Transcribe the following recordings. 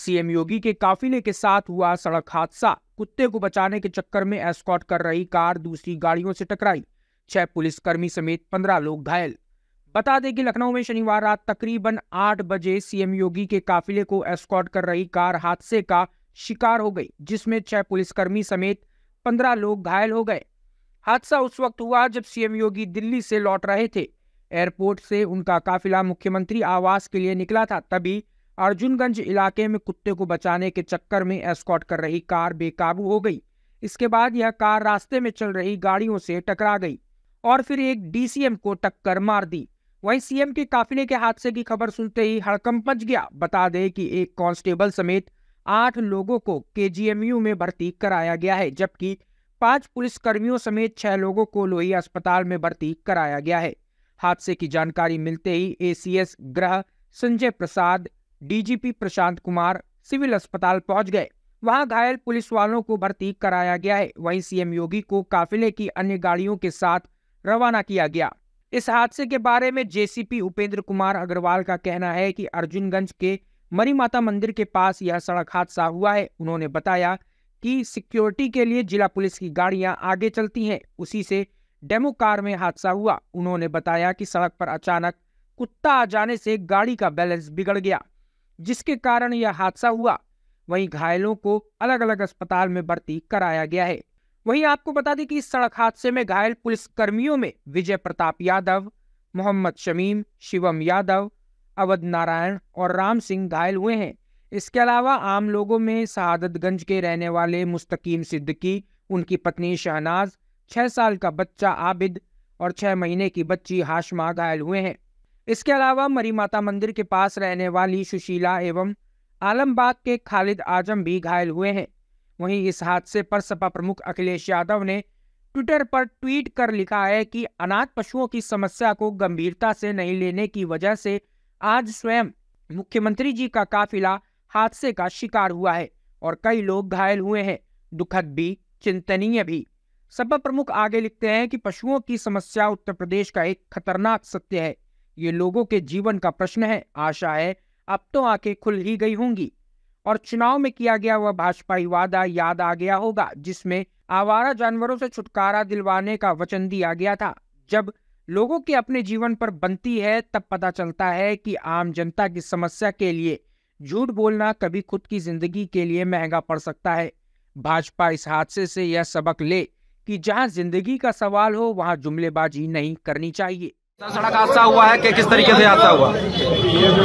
CM योगी के काफिले के साथ हुआ सड़क हादसा। कुत्ते को बचाने के चक्कर में एस्कॉर्ट कर रही कार दूसरी गाड़ियों से टकराई। 6 पुलिसकर्मी समेत 15 लोग घायल। बता दें कि लखनऊ में शनिवार रात तकरीबन 8 बजे सीएम योगी के काफिले को एस्कॉर्ट कर रही कार हादसे का शिकार हो गई, जिसमें 6 पुलिसकर्मी समेत 15 लोग घायल हो गए। हादसा उस वक्त हुआ जब सीएम योगी दिल्ली से लौट रहे थे। एयरपोर्ट से उनका काफिला मुख्यमंत्री आवास के लिए निकला था, तभी अर्जुनगंज इलाके में कुत्ते को बचाने के चक्कर में एस्कॉर्ट कर रही कार बेकाबू हो गई। इसके बाद यह कार रास्ते में चल रही गाड़ियों से टकरा गई और फिर एक डीसीएम को टक्कर मार दी। वहीं सीएम के काफिले के हादसे की खबर सुनते ही हड़कंप मच गया। बता दें कि एक कांस्टेबल समेत 8 लोगों को केजीएमयू में भर्ती कराया गया है, जबकि 5 पुलिसकर्मियों समेत 6 लोगों को लोहिया अस्पताल में भर्ती कराया गया है। हादसे की जानकारी मिलते ही एसीएस गृह संजय प्रसाद, डीजीपी प्रशांत कुमार सिविल अस्पताल पहुंच गए। वहां घायल पुलिस वालों को भर्ती कराया गया है। वहीं सीएम योगी को काफिले की अन्य गाड़ियों के साथ रवाना किया गया। इस हादसे के बारे में जेसीपी उपेंद्र कुमार अग्रवाल का कहना है कि अर्जुनगंज के मरी माता मंदिर के पास यह सड़क हादसा हुआ है। उन्होंने बताया कि सिक्योरिटी के लिए जिला पुलिस की गाड़ियां आगे चलती हैं, उसी से डेमो कार में हादसा हुआ। उन्होंने बताया कि सड़क पर अचानक कुत्ता आ जाने से गाड़ी का बैलेंस बिगड़ गया, जिसके कारण यह हादसा हुआ। वहीं घायलों को अलग अलग अस्पताल में भर्ती कराया गया है। वहीं आपको बता दें कि इस सड़क हादसे में घायल पुलिस कर्मियों में विजय प्रताप यादव, मोहम्मद शमीम, शिवम यादव, अवध नारायण और राम सिंह घायल हुए हैं। इसके अलावा आम लोगों में शहादतगंज के रहने वाले मुस्तकीम सिद्दीकी, उनकी पत्नी शहनाज, 6 साल का बच्चा आबिद और 6 महीने की बच्ची हाशमा घायल हुए हैं। इसके अलावा मरी माता मंदिर के पास रहने वाली सुशीला एवं आलमबाग के खालिद आजम भी घायल हुए हैं। वहीं इस हादसे पर सपा प्रमुख अखिलेश यादव ने ट्विटर पर ट्वीट कर लिखा है कि अनाथ पशुओं की समस्या को गंभीरता से नहीं लेने की वजह से आज स्वयं मुख्यमंत्री जी का काफिला हादसे का शिकार हुआ है और कई लोग घायल हुए हैं। दुखद भी, चिंतनीय भी। सपा प्रमुख आगे लिखते हैं कि पशुओं की समस्या उत्तर प्रदेश का एक खतरनाक सत्य है। ये लोगों के जीवन का प्रश्न है। आशा है अब तो आंखें खुल ही गई होंगी और चुनाव में किया गया वह भाजपाई वादा याद आ गया होगा, जिसमें आवारा जानवरों से छुटकारा दिलवाने का वचन दिया गया था। जब लोगों के अपने जीवन पर बनती है, तब पता चलता है कि आम जनता की समस्या के लिए झूठ बोलना कभी खुद की जिंदगी के लिए महंगा पड़ सकता है। भाजपा इस हादसे से यह सबक ले कि जहां जिंदगी का सवाल हो, वहां जुमलेबाजी नहीं करनी चाहिए। सड़क हादसा हुआ है कि किस तरीके से हादसा हुआ? ये जो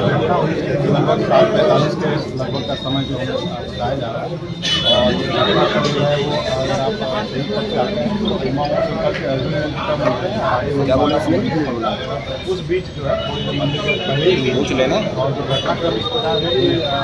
लगभग 7:45 के लगभग का समय जो बताया जा रहा है और ये घटना जो है वो अगर आप सही पक्ष आते हैं तो क्या बोला उस बीच जो है मंदिर के पहले पूछ लेना और जो घटनाक्रम इस प्रकार है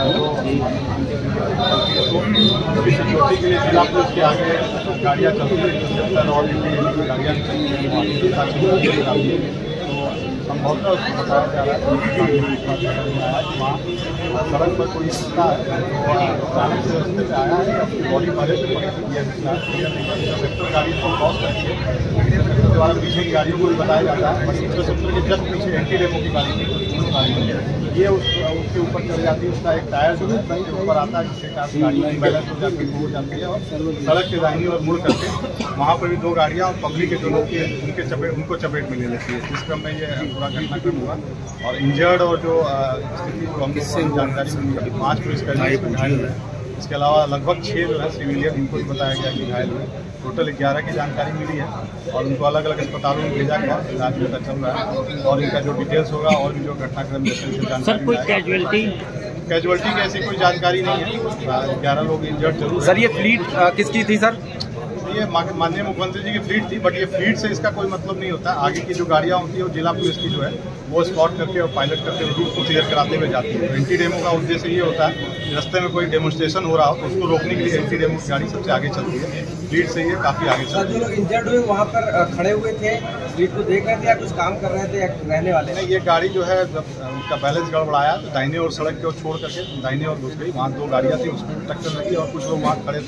सिक्योरिटी के लिए जिला पुलिस के आगे गाड़ियाँ चलती हैं और गाड़ियाँ चलती हैं तो संभवतः उसको बताया जा रहा है कि वहाँ सड़क पर कोई कुत्ता अचानक से रास्ते में आया है, अपनी बॉडी पहले से पकड़ इंटरसेप्टर गाड़ी को क्रॉस करके इंटरसेप्टर के बाद पीछे की गाड़ियों को भी बताया जाता है, बट इंटरसेप्टर के जस्ट पीछे एंटी डेमो की गाड़ी ये उसके ऊपर चल जाती है। उसका एक टायर जो है उसके ऊपर आता है, जिससे काफ़ी गाड़ी बैलेंस हो जाती है, हो जाती है और सड़क के दाहिनी और मुड़ करके वहाँ पर भी 2 गाड़ियाँ और पब्लिक के जो लोग उनको चपेट में ले लेती है। इस क्रम में ये पूरा घटनाक्रम हुआ और इंजर्ड और जो स्थिति जो हमको जानकारी मिली है 5 पुलिसकर्मी घायल हुए। इसके अलावा लगभग 6 जो है सिविलियन, इनको भी बताया गया कि घायल हुए। टोटल 11 की जानकारी मिली है और उनको अलग अलग अस्पतालों में भेजा गया, इलाज उनका चल रहा है और इनका जो डिटेल्स होगा और भी जो घटनाक्रम जैसे सर कोई कैजुअलिटी की ऐसी कोई जानकारी नहीं है। 11 लोग इंजर्ड जरूर। सर ये फ्लीट किसकी थी सर? ये माननीय मुख्यमंत्री जी की फ्लीट थी, बट ये फ्लीट से इसका कोई मतलब नहीं होता। आगे की जो गाड़ियाँ होती है वो जिला पुलिस की जो है वो स्पॉट करके और पायलट करके रूट को क्लियर कराते हुए जाती है। एंटी डेमो का उद्देश्य ये होता है रास्ते में कोई डेमोन्स्ट्रेशन हो रहा हो तो उसको रोकने के लिए एंटी डेमो की गाड़ी सबसे आगे चलती है। फ्लीट से ये काफ़ी आगे चलती है। जो लोग इंजर्ड हुए वहाँ पर खड़े हुए थे, फ्लीट को देख रहे थे या कुछ काम कर रहे थे या रहने वाले? नहीं, ये गाड़ी जो है जब उनका बैलेंस गड़बड़ाया तो दाहिने और सड़क की ओर छोड़ करके दाहिने और घुस गई। वहाँ 2 गाड़ियाँ थी, उसमें टक्कर लगी और कुछ लोग वहाँ खड़े थे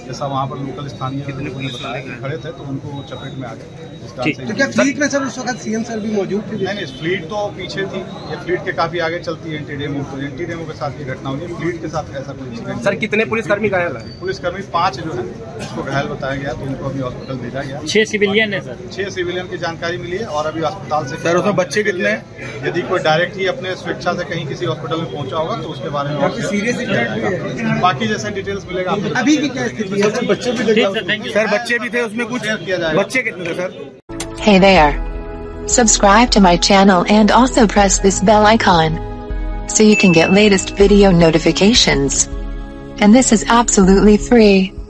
जैसा वहाँ पर लोकल स्थानीय लोगों ने बताया कि खड़े थे तो उनको चपेट में आ गए। तो क्या फ्लीट में सर उस वक्त सीएम सर भी मौजूद थे? नहीं, फ्लीट तो पीछे थी, ये फ्लीट के काफी आगे चलती है एंटी डेमो के साथ ये घटना हुई है। फ्लीट के साथ ऐसा कोई इंसिडेंट। सर कितने पुलिसकर्मी घायल है? पुलिसकर्मी 5 जो है उसको घायल बताया गया, तो उनको अभी हॉस्पिटल भेजा गया। 6 सिविलियन है सर। 6 सिविलियन की जानकारी मिली है और अभी अस्पताल से। सर उसमें बच्चे कितने हैं? यदि कोई डायरेक्ट ही अपने स्वेच्छा से कहीं किसी हॉस्पिटल में पहुंचा होगा तो उसके बारे में सीरियस बाकी जैसे डिटेल्स मिलेगा। अभी की क्या स्थिति है? बच्चे भी सर बच्चे भी थे उसमें कुछ किया जाएगा। बच्चे कितने थे sir? Hey there. Subscribe to my channel and also press this bell icon so you can get latest video notifications. And this is absolutely free.